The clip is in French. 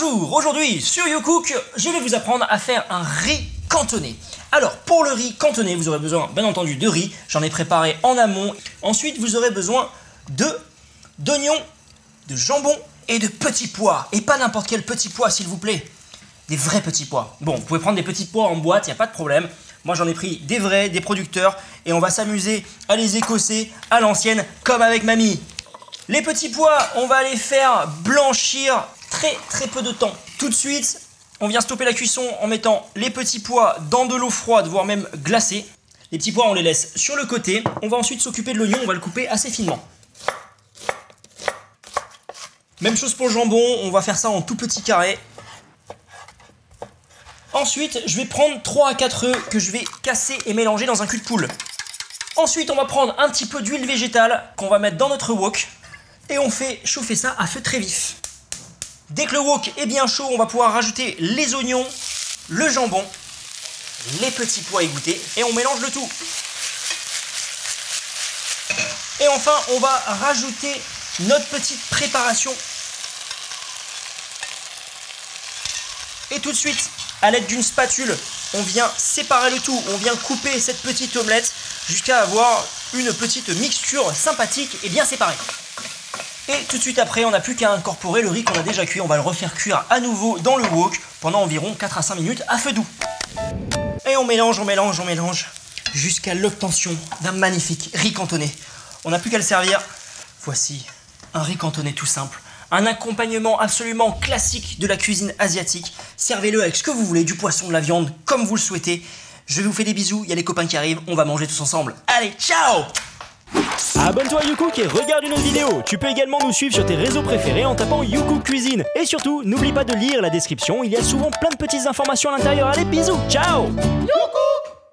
Bonjour, aujourd'hui sur YouCook, je vais vous apprendre à faire un riz cantonné. Alors pour le riz cantonné, vous aurez besoin bien entendu de riz, j'en ai préparé en amont. Ensuite vous aurez besoin d'oignons, de jambon et de petits pois. Et pas n'importe quel petit pois s'il vous plaît, des vrais petits pois. Bon, vous pouvez prendre des petits pois en boîte, il n'y a pas de problème. Moi j'en ai pris des vrais, des producteurs, et on va s'amuser à les écosser à l'ancienne comme avec mamie. Les petits pois, on va les faire blanchir très peu de temps. Tout de suite, on vient stopper la cuisson en mettant les petits pois dans de l'eau froide, voire même glacée. Les petits pois, on les laisse sur le côté. On va ensuite s'occuper de l'oignon, on va le couper assez finement. Même chose pour le jambon, on va faire ça en tout petits carrés. Ensuite, je vais prendre 3 à 4 œufs que je vais casser et mélanger dans un cul de poule. Ensuite, on va prendre un petit peu d'huile végétale qu'on va mettre dans notre wok et on fait chauffer ça à feu très vif. Dès que le wok est bien chaud, on va pouvoir rajouter les oignons, le jambon, les petits pois égouttés et on mélange le tout. Et enfin, on va rajouter notre petite préparation. Et tout de suite, à l'aide d'une spatule, on vient séparer le tout, on vient couper cette petite omelette jusqu'à avoir une petite mixture sympathique et bien séparée. Et tout de suite après, on n'a plus qu'à incorporer le riz qu'on a déjà cuit. On va le refaire cuire à nouveau dans le wok pendant environ 4 à 5 minutes à feu doux. Et on mélange jusqu'à l'obtention d'un magnifique riz cantonné. On n'a plus qu'à le servir. Voici un riz cantonné tout simple. Un accompagnement absolument classique de la cuisine asiatique. Servez-le avec ce que vous voulez, du poisson, de la viande, comme vous le souhaitez. Je vous fais des bisous, il y a les copains qui arrivent, on va manger tous ensemble. Allez, ciao! Abonne-toi à YouCook et regarde une autre vidéo. Tu peux également nous suivre sur tes réseaux préférés en tapant YouCook Cuisine. Et surtout, n'oublie pas de lire la description, il y a souvent plein de petites informations à l'intérieur. Allez, bisous, ciao! YouCook!